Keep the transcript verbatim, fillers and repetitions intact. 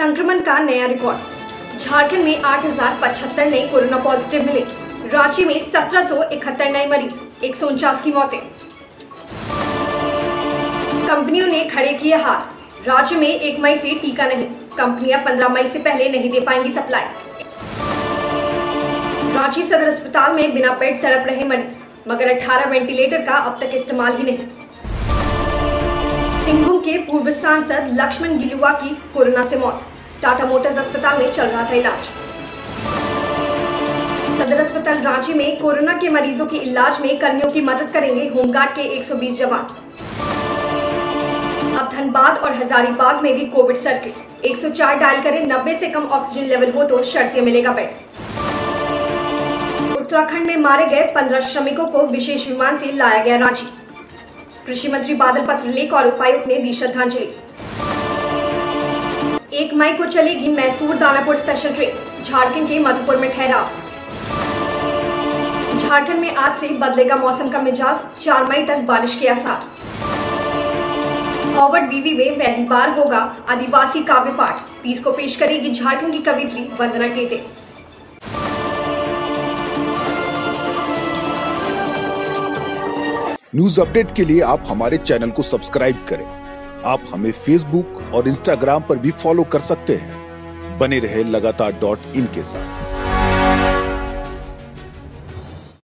संक्रमण का नया रिकॉर्ड। झारखंड में आठ हजार पचहत्तर नए कोरोना पॉजिटिव मिले। रांची में सत्रह सौ इकहत्तर नए मरीज, एक सौ उनचास की मौतें। कंपनियों ने खड़े किए हाथ। राज्य में एक मई से टीका नहीं, कंपनियां पंद्रह मई से पहले नहीं दे पाएंगी सप्लाई। रांची सदर अस्पताल में बिना बेड तड़प रहे मरीज, मगर अठारह वेंटिलेटर का अब तक इस्तेमाल ही नहीं। सिंहभूम के पूर्व सांसद लक्ष्मण गिलुआ की कोरोना से मौत, टाटा मोटर्स अस्पताल में चल रहा था इलाज। सदर अस्पताल रांची में कोरोना के मरीजों के इलाज में कर्मियों की मदद करेंगे होमगार्ड के एक सौ बीस जवान। अब धनबाद और हजारीबाग में भी कोविड सर्किट, एक सौ चार डायल करें, नब्बे से कम ऑक्सीजन लेवल हो तो शर्तिया मिलेगा बेड। उत्तराखंड में मारे गए पंद्रह श्रमिकों को विशेष विमान से लाया गया रांची। कृषि मंत्री बादल पत्रलेख और उपायुक्त ने दी श्रद्धांजलि। एक मई को चलेगी मैसूर दानापुर स्पेशल ट्रेन, झारखंड के मधुपुर में ठहराव। झारखंड में आज से बदलेगा मौसम का मिजाज, चार मई तक बारिश के आसार। फॉरवर्ड वीवी में पहली बार होगा आदिवासी काव्य पाठ, पीस को पेश करेगी झारखंड की कवियत्री वंदना टेटे। न्यूज अपडेट के लिए आप हमारे चैनल को सब्सक्राइब करें। आप हमें फेसबुक और इंस्टाग्राम पर भी फॉलो कर सकते हैं। बने रहे लगातार डॉट इन के साथ।